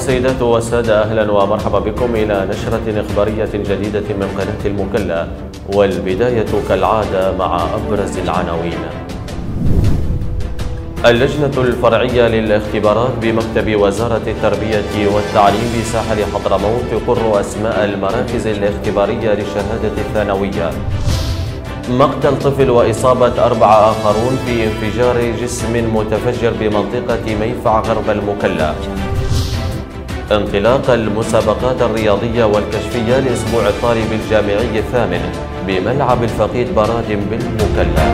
السيدات والسادة، أهلا ومرحبا بكم إلى نشرة إخبارية جديدة من قناة المكلا، والبداية كالعادة مع أبرز العناوين. اللجنة الفرعية للاختبارات بمكتب وزارة التربية والتعليم بساحل حضرموت تقر أسماء المراكز الاختبارية للشهادة الثانوية. مقتل طفل وإصابة 4 آخرون في انفجار جسم متفجر بمنطقة ميفع غرب المكلا. انطلاق المسابقات الرياضية والكشفية لأسبوع الطالب الجامعي الثامن بملعب الفقيد براد بالمكلا.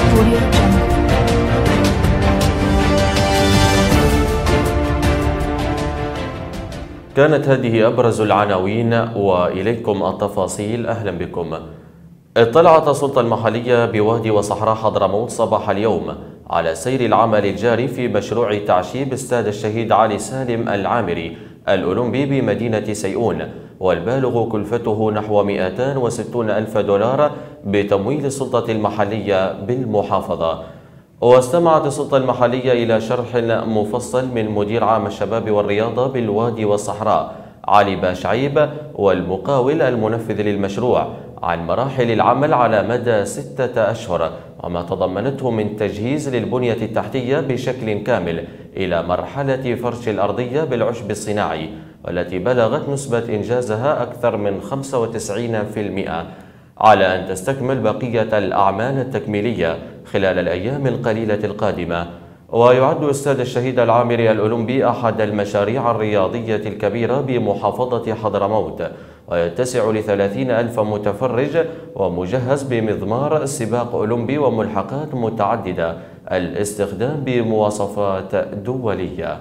كانت هذه أبرز العناوين وإليكم التفاصيل. أهلا بكم. اطلعت السلطة المحلية بوادي وصحراء حضرموت صباح اليوم على سير العمل الجاري في مشروع تعشيب استاد الشهيد علي سالم العامري الأولمبي بمدينة سيئون، والبالغ كلفته نحو 260 ألف دولار بتمويل السلطة المحلية بالمحافظة. واستمعت السلطة المحلية إلى شرح مفصل من مدير عام الشباب والرياضة بالوادي والصحراء علي باشعيب والمقاول المنفذ للمشروع عن مراحل العمل على مدى 6 أشهر، وما تضمنته من تجهيز للبنية التحتية بشكل كامل إلى مرحلة فرش الأرضية بالعشب الصناعي، والتي بلغت نسبة إنجازها أكثر من 95%، على أن تستكمل بقية الأعمال التكميلية خلال الأيام القليلة القادمة. ويعد استاد الشهيد العامري الأولمبي أحد المشاريع الرياضية الكبيرة بمحافظة حضرموت، ويتسع ل30 ألف متفرج، ومجهز بمضمار سباق أولمبي وملحقات متعددة الاستخدام بمواصفات دولية.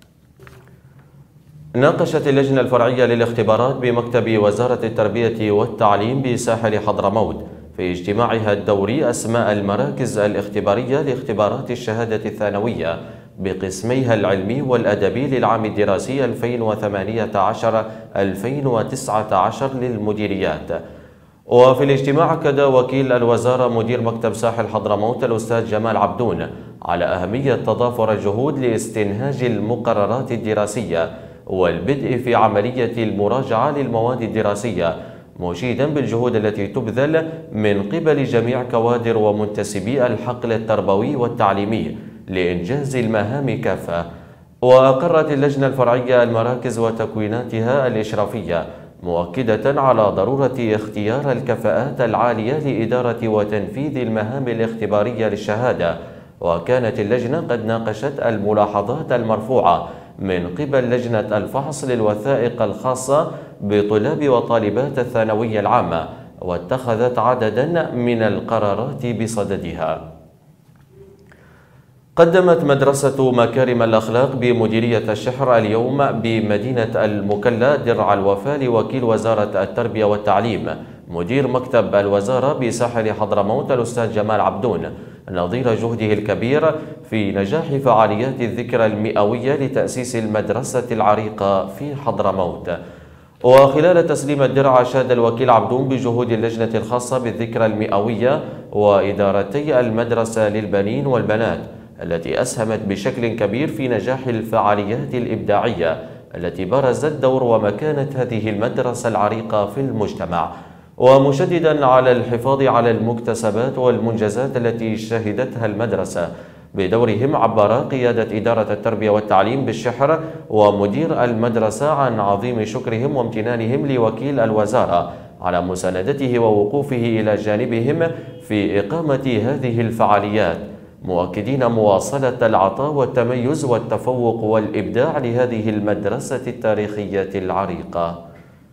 ناقشت اللجنة الفرعية للاختبارات بمكتب وزارة التربية والتعليم بساحل حضرموت في اجتماعها الدوري أسماء المراكز الاختبارية لاختبارات الشهادة الثانوية بقسميها العلمي والأدبي للعام الدراسي 2018-2019 للمديريات. وفي الاجتماع أكد وكيل الوزارة مدير مكتب ساحل حضرموت الأستاذ جمال عبدون على أهمية تضافر الجهود لاستنهاج المقررات الدراسية والبدء في عملية المراجعة للمواد الدراسية، مشيدا بالجهود التي تبذل من قبل جميع كوادر ومنتسبي الحقل التربوي والتعليمي لإنجاز المهام كافة. وأقرت اللجنة الفرعية المراكز وتكويناتها الإشرافية، مؤكدة على ضرورة اختيار الكفاءات العالية لإدارة وتنفيذ المهام الاختبارية للشهادة. وكانت اللجنة قد ناقشت الملاحظات المرفوعة من قبل لجنة الفحص للوثائق الخاصة بطلاب وطالبات الثانوية العامة، واتخذت عددا من القرارات بصددها. قدمت مدرسة مكارم الأخلاق بمديرية الشحر اليوم بمدينة المكلا درع الوفاء لوكيل وزارة التربية والتعليم مدير مكتب الوزارة بساحل حضرموت الأستاذ جمال عبدون، نظير جهده الكبير في نجاح فعاليات الذكرى المئوية لتأسيس المدرسة العريقة في حضرموت. وخلال تسليم الدرع أشاد الوكيل عبدون بجهود اللجنة الخاصة بالذكرى المئوية وإدارتي المدرسة للبنين والبنات التي أسهمت بشكل كبير في نجاح الفعاليات الإبداعية التي برزت دور ومكانة هذه المدرسة العريقة في المجتمع، ومشددا على الحفاظ على المكتسبات والمنجزات التي شهدتها المدرسة. بدورهم عبر قيادة إدارة التربية والتعليم بالشحر ومدير المدرسة عن عظيم شكرهم وامتنانهم لوكيل الوزارة على مساندته ووقوفه إلى جانبهم في إقامة هذه الفعاليات، مؤكدين مواصلة العطاء والتميز والتفوق والإبداع لهذه المدرسة التاريخية العريقة.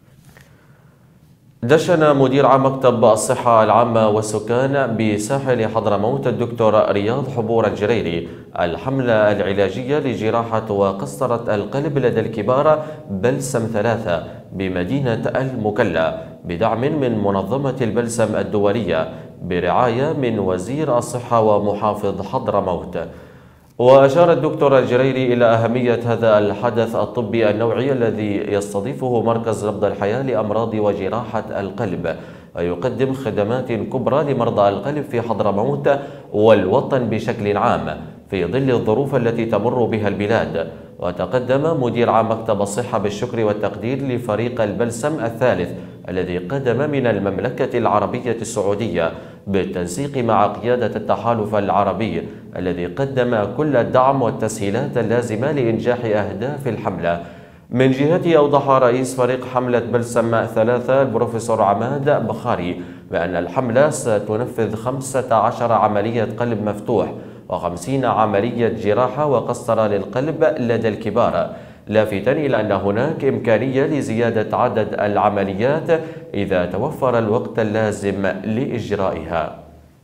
دشن مدير عام مكتب الصحة العامة والسكان بساحل حضرموت الدكتور رياض حبور الجريري الحملة العلاجية لجراحة وقسطرة القلب لدى الكبار بلسم 3 بمدينة المكلا بدعم من منظمة البلسم الدولية برعاية من وزير الصحة ومحافظ حضرموت. وأشار الدكتور الجريري إلى أهمية هذا الحدث الطبي النوعي الذي يستضيفه مركز نبض الحياة لأمراض وجراحة القلب، ويقدم خدمات كبرى لمرضى القلب في حضرموت والوطن بشكل عام في ظل الظروف التي تمر بها البلاد. وتقدم مدير عام مكتب الصحة بالشكر والتقدير لفريق البلسم الثالث الذي قدم من المملكة العربية السعودية بالتنسيق مع قيادة التحالف العربي الذي قدم كل الدعم والتسهيلات اللازمة لإنجاح أهداف الحملة. من جهته أوضح رئيس فريق حملة بلسم 3 البروفيسور عماد بخاري بأن الحملة ستنفذ 15 عملية قلب مفتوح و50 عملية جراحة وقسطرة للقلب لدى الكبار، لافتا إلى أن هناك إمكانية لزيادة عدد العمليات إذا توفر الوقت اللازم لإجرائها.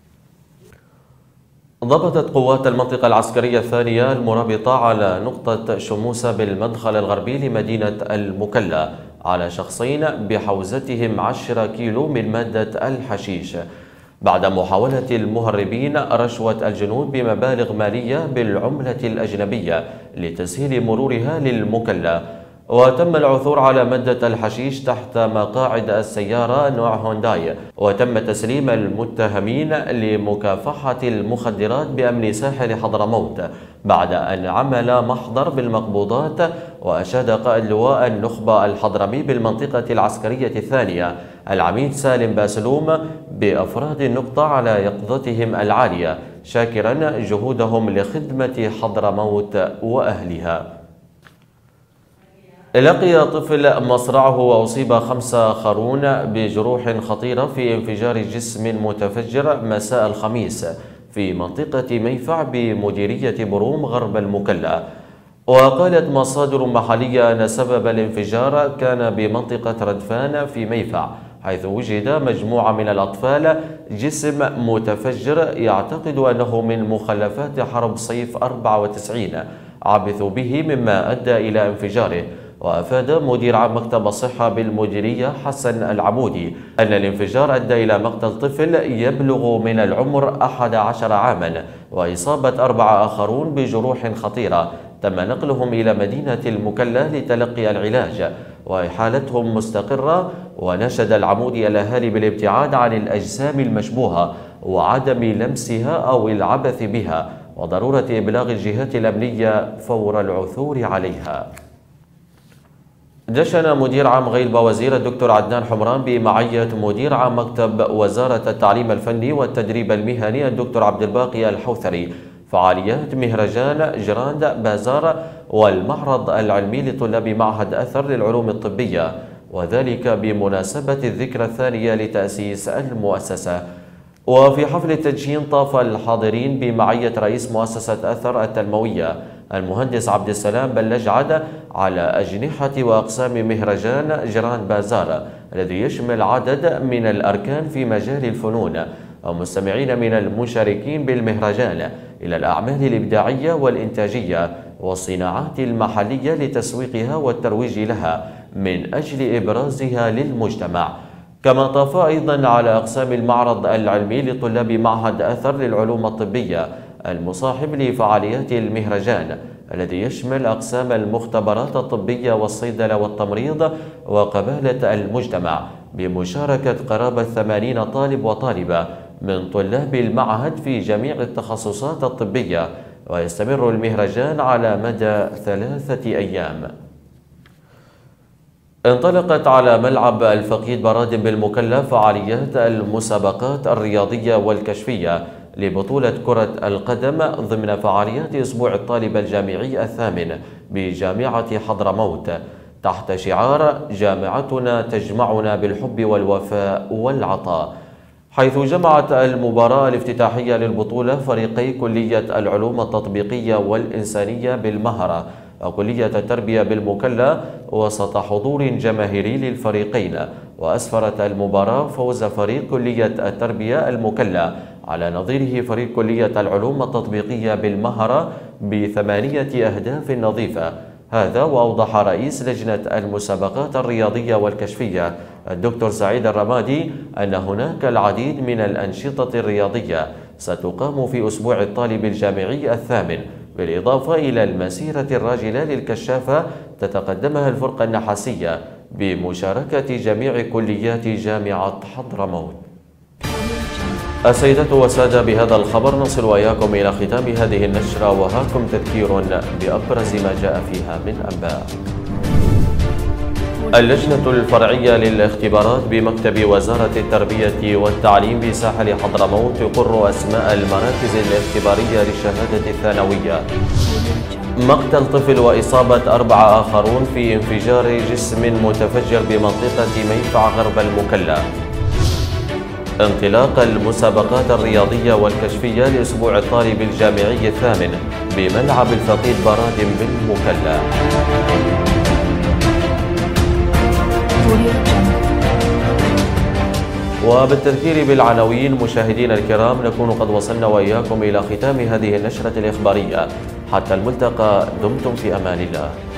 ضبطت قوات المنطقة العسكرية الثانية المرابطة على نقطة شموسة بالمدخل الغربي لمدينة المكلا على شخصين بحوزتهم 10 كيلو من مادة الحشيش بعد محاولة المهربين رشوة الجنود بمبالغ مالية بالعملة الأجنبية لتسهيل مرورها للمكلا. وتم العثور على مادة الحشيش تحت مقاعد السيارة نوع هونداي، وتم تسليم المتهمين لمكافحة المخدرات بأمن ساحل حضرموت بعد أن عمل محضر بالمقبوضات. وأشاد قائد لواء النخبة الحضرمي بالمنطقة العسكرية الثانية العميد سالم باسلوم بأفراد النقطة على يقظتهم العالية، شاكرا جهودهم لخدمة حضرموت وأهلها. لقي طفل مصرعه وأصيب 5 آخرون بجروح خطيرة في انفجار جسم متفجر مساء الخميس في منطقة ميفع بمديرية بروم غرب المكلا. وقالت مصادر محلية أن سبب الانفجار كان بمنطقة ردفان في ميفع، حيث وجد مجموعة من الأطفال جسم متفجر يعتقد أنه من مخلفات حرب صيف 94 عبثوا به مما أدى إلى انفجاره. وأفاد مدير عام مكتب الصحة بالمديرية حسن العمودي أن الانفجار أدى إلى مقتل طفل يبلغ من العمر 11 عاما وإصابة 4 آخرون بجروح خطيرة تم نقلهم إلى مدينة المكلا لتلقي العلاج وحالتهم مستقرة. ونشد العمودي الأهالي بالابتعاد عن الأجسام المشبوهة وعدم لمسها أو العبث بها، وضرورة إبلاغ الجهات الأمنية فور العثور عليها. دشن مدير عام غيلبة وزير الدكتور عدنان حمران بمعية مدير عام مكتب وزارة التعليم الفني والتدريب المهني الدكتور عبد الباقي الحوثري فعاليات مهرجان جراند بازار والمعرض العلمي لطلاب معهد أثر للعلوم الطبية، وذلك بمناسبة الذكرى الثانية لتأسيس المؤسسة. وفي حفل التدشين طاف الحاضرين بمعية رئيس مؤسسة أثر التنموية المهندس عبد السلام بلجعد على أجنحة وأقسام مهرجان جراند بازار الذي يشمل عدد من الأركان في مجال الفنون، ومستمعين من المشاركين بالمهرجان إلى الأعمال الإبداعية والإنتاجية والصناعات المحلية لتسويقها والترويج لها من أجل إبرازها للمجتمع. كما طاف أيضا على أقسام المعرض العلمي لطلاب معهد أثر للعلوم الطبية المصاحب لفعاليات المهرجان الذي يشمل أقسام المختبرات الطبية والصيدلة والتمريض وقبالة المجتمع بمشاركة قرابة 80 طالب وطالبة من طلاب المعهد في جميع التخصصات الطبية. ويستمر المهرجان على مدى 3 أيام. انطلقت على ملعب الفقيد برادم بالمكلا فعاليات المسابقات الرياضية والكشفية لبطولة كرة القدم ضمن فعاليات أسبوع الطالب الجامعي الثامن بجامعة حضرموت تحت شعار جامعتنا تجمعنا بالحب والوفاء والعطاء، حيث جمعت المباراة الافتتاحية للبطولة فريقي كلية العلوم التطبيقية والإنسانية بالمهرة وكلية التربية بالمكلا وسط حضور جماهيري للفريقين. وأسفرت المباراة فوز فريق كلية التربية المكلا على نظيره فريق كلية العلوم التطبيقية بالمهرة ب8 أهداف نظيفة. هذا وأوضح رئيس لجنة المسابقات الرياضية والكشفية الدكتور سعيد الرمادي أن هناك العديد من الأنشطة الرياضية ستقام في أسبوع الطالب الجامعي الثامن، بالإضافة إلى المسيرة الراجلة للكشافة تتقدمها الفرقة النحاسية بمشاركة جميع كليات جامعة حضرموت. السيدات والسادة، بهذا الخبر نصل وإياكم إلى ختام هذه النشرة، وهاكم تذكير بأبرز ما جاء فيها من أنباء. اللجنة الفرعية للاختبارات بمكتب وزارة التربية والتعليم بساحل حضرموت تقر أسماء المراكز الاختبارية للشهادة الثانوية. مقتل طفل وإصابة 4 آخرون في انفجار جسم متفجر بمنطقة ميفع غرب المكلا. انطلاق المسابقات الرياضية والكشفية لأسبوع الطالب الجامعي الثامن بملعب الفقيد براد بالمكلا. وبالتذكير بالعناوين مشاهدينا الكرام، نكون قد وصلنا وإياكم إلى ختام هذه النشرة الإخبارية. حتى الملتقى، دمتم في أمان الله.